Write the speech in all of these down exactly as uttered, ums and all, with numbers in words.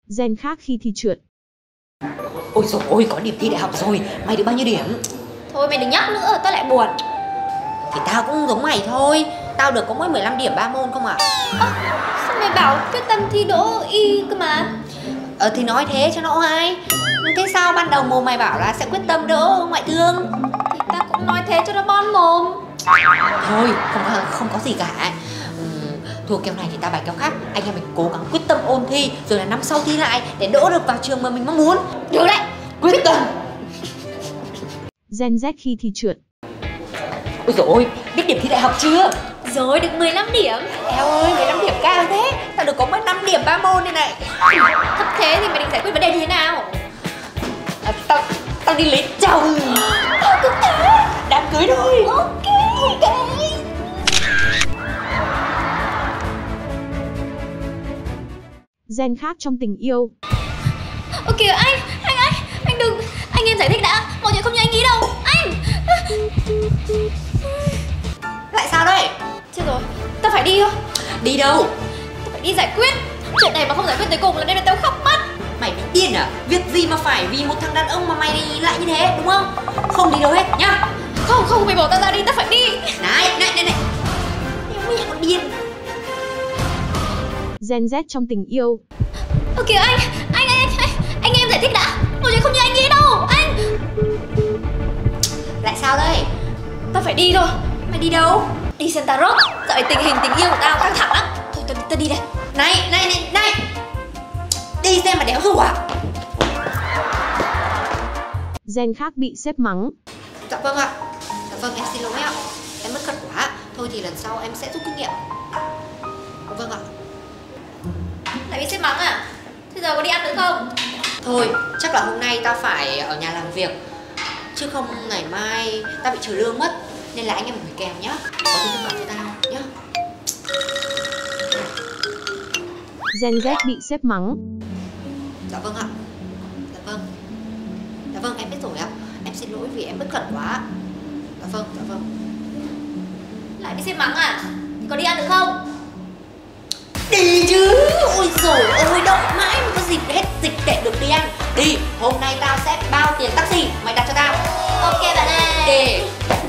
Gen khác khi thi trượt. Ôi dồi ôi, có điểm thi đại học rồi, mày được bao nhiêu điểm? Thôi mày đừng nhắc nữa, tao lại buồn. Thì tao cũng giống mày thôi, tao được có mỗi mười lăm điểm ba môn không à. À, sao mày bảo quyết tâm thi đỗ y cơ mà? Ờ thì nói thế cho nó oai. Thế sao ban đầu mồm mày bảo là sẽ quyết tâm đỗ ngoại thương? Thì tao cũng nói thế cho nó bon mồm. Thôi, không có, không có gì cả. Uhm, thua kèo này thì tao bài kèo khác. Anh em mình cố gắng quyết tâm ôn thi, rồi là năm sau thi lại để đỗ được vào trường mà mình mong muốn. Được đấy, Quyết tâm. Gen Z khi thi trượt. Ôi dồi ôi, biết điểm thi đại học chưa? rồi được mười lăm điểm. Eo ơi, mười lăm điểm cao thế. Tao được có mỗi năm điểm ba môn đây này. Thấp thế thì mày định giải quyết vấn đề như thế nào? À, tao, tao đi lấy chồng. Thôi cũng thế. Đám cưới thôi. Ok, ok. Gen khác trong tình yêu. Ơ kìa anh, anh, anh, anh đừng, anh em giải thích đã, mọi chuyện không như anh nghĩ đâu, anh. Lại sao đây? Chết rồi, tao phải đi thôi. Đi đâu? Tao phải đi giải quyết. Chuyện này mà không giải quyết tới cùng là nên là tao khóc mất. Mày bị điên à? Việc gì mà phải vì một thằng đàn ông mà mày lại như thế, đúng không? Không đi đâu hết nhá. Không, không, mày bỏ tao ra đi, tao phải đi. Này, này, này, này. Mẹ con điên. Gen Z trong tình yêu. Ơ kìa anh, anh, anh, anh, anh em giải thích đã, mọi chuyện không như anh nghĩ đâu, anh. Lại sao đây? Tao phải đi thôi. Mày đi đâu? Đi Santa Rock, dạo này tình hình tình yêu của tao căng thẳng lắm. Thôi, tao, tao đi đây. Này, này, này, này. Đi xem mà đéo rủ à? Gen khác bị sếp mắng. Dạ vâng ạ. Dạ vâng, em xin lỗi ạ. Em mất cân quá. Thôi thì lần sau em sẽ rút kinh nghiệm. Vâng ạ. Lại bị sếp mắng à? Thế giờ có đi ăn nữa không? Thôi, chắc là hôm nay tao phải ở nhà làm việc. Chứ không ngày mai tao bị trừ lương mất. Nên là anh em gửi kèm nhá. Có tin thông báo cho tao nhá. Gen Z bị sếp mắng. Dạ vâng ạ. Dạ vâng. Dạ vâng, em biết rồi ạ. Em xin lỗi vì em bất cẩn quá. Dạ vâng, dạ vâng. Lại bị sếp mắng à? Thì có đi ăn được không? Đi chứ. Ôi dồi ôi, đợi mãi mới có dịp hết dịch để được đi ăn. Đi, hôm nay tao sẽ bao tiền taxi. Mày đặt cho tao. Ok bạn ơi. Đi.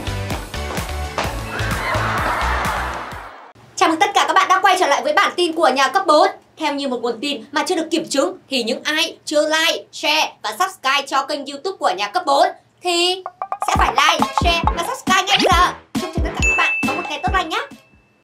Chào mừng tất cả các bạn đã quay trở lại với bản tin của nhà cấp bốn. Theo như một nguồn tin mà chưa được kiểm chứng thì những ai chưa like, share và subscribe cho kênh YouTube của nhà cấp bốn thì sẽ phải like, share và subscribe ngay bây giờ. Chúc cho tất cả các bạn có một ngày tốt lành nhé.